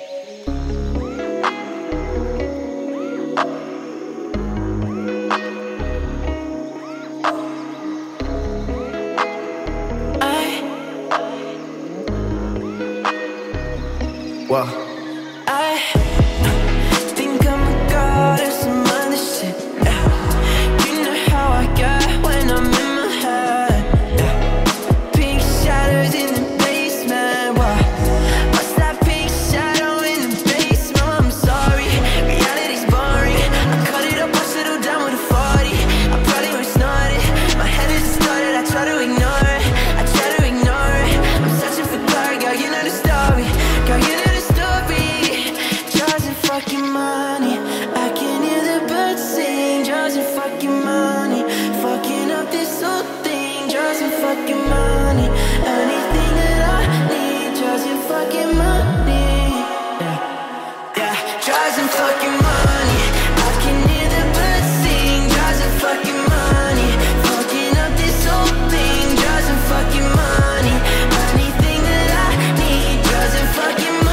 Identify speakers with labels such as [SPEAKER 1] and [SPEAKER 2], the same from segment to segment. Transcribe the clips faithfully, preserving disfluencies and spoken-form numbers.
[SPEAKER 1] Whoa.
[SPEAKER 2] I think I'm a god or some other shit. Yeah. You know how I got when I'm in my head. Yeah. Pink shadows in the basement. Whoa. What's that pink shadow in the basement? I'm sorry, reality's boring. I cut it up, I settle down with a forty. I probably was snorted. My head is distorted, I try to ignore it. I try to ignore it. I'm searching for glory, girl, you know the story. Girl, you know fucking money, I can hear the birds sing. Drugs and fucking money, fucking up this whole thing. Drugs and fucking money, anything that I need. Drugs and fucking money, yeah, yeah. Drugs and fucking money, I can hear the birds sing. Drugs and fucking money, fucking up this whole thing. Drugs and fucking money, anything that I need. Drugs and fucking money.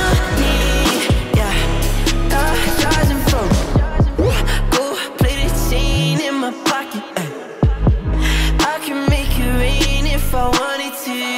[SPEAKER 2] I wanted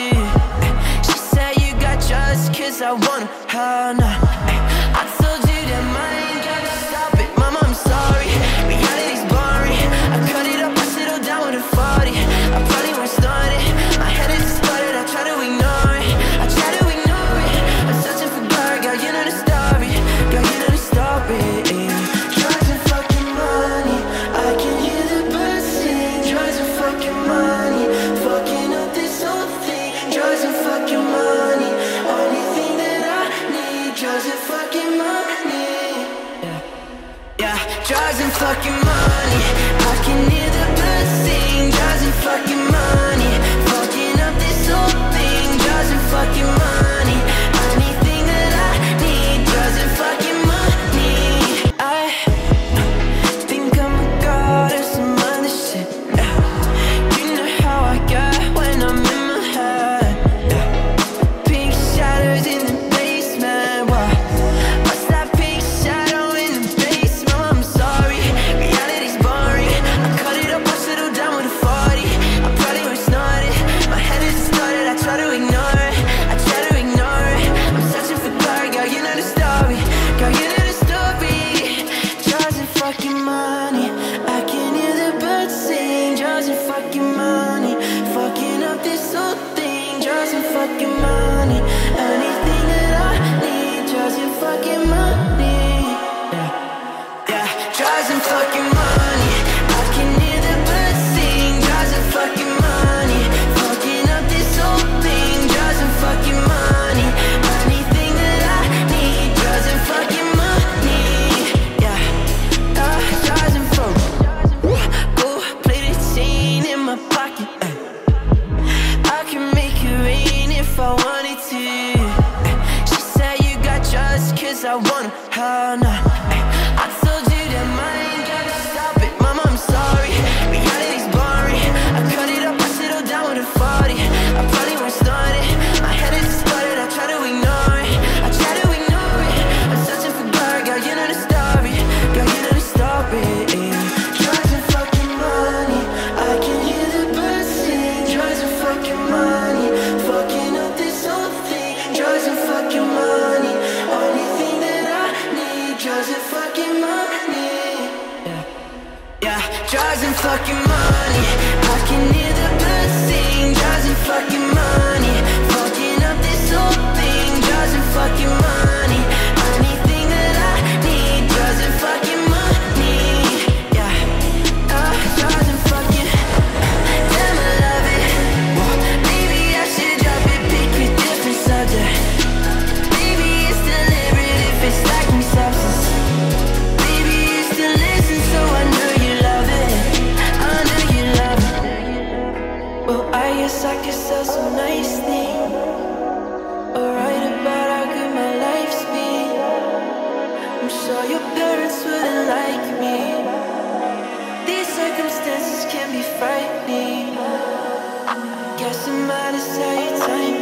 [SPEAKER 2] to. She said you got trust cause I want her, hell nah. I told you that mine, gotta stop it. Mama, I'm sorry, reality's boring. I cut it up, I settle down with a forty. I probably won't start it. My head is distorted, I try to ignore it. I try to ignore it. I'm searching for God, girl, you know the story. Girl, you know the story. Drugs and fucking money, I can hear the birds sing. Drugs and fucking money, fucking up this whole thing. Drugs and fucking money, anything that I need. Drugs and fucking money, yeah, yeah. Drugs and fucking money, I can hear the birds sing. Drugs and fucking money, fucking up this whole thing. Drugs and fucking money, anything that I need. Drugs and fucking money. I think I'm a god or some other shit, yeah. You know how I got when I'm in my head. Yeah. Pink shadows in the basement. Whoa. What's that pink shadow in the basement? I'm sorry, reality's boring. I cut it up, I settle down with a forty. I probably was snorted. My head is distorted, I try to ignore it. I try to ignore it. I'm searching for glory, girl, you know the story. Girl, you know the story. Drugs and fucking money, I can hear the birds sing. Drugs and fucking money, fucking up this whole thing. Drugs and fucking money, anything that I need. Drugs and fucking money, yeah, yeah. Drugs and fucking money, I can hear the birds sing. Drugs and fucking money, fucking up this whole thing. Drugs and fucking money, anything that I need. Drugs and fucking money, yeah, yeah. Drugs and fucking gold plated chain in my pocket. I can make it rain if I wanted to. She said you got trust cause I want her, hell nah. I told you that mine, gotta stop it. Mama, I'm sorry, reality's boring. I cut it up, I settle down with a forty. I probably won't start it. My head is distorted, I try to ignore it. I try to ignore it. I'm searching for God, girl, you know the story. Girl, you know the story. Drugs and fucking money, I can hear the birds sing. Drugs and fucking money, fucking up this whole thing. Drugs and fucking money, anything that I need. Drugs and fucking money, yeah, yeah. Drugs and fucking money, I can hear the birds sing. Drugs and fucking money, fucking up this whole thing. Drugs and fucking money, anything that I need. Drugs and fucking money, yeah, uh, drugs and fucking. Damn, I love it. Maybe I should drop it, pick a different subject. Maybe it's deliberate if it's lacking substance. Maybe it's to listen so I know you love it. I know you love it. Well, I guess I could sell some nice things, or write about how good my life's been. I'm sure your parents wouldn't like me. These circumstances can be frightening. Guess I'm out of sight, time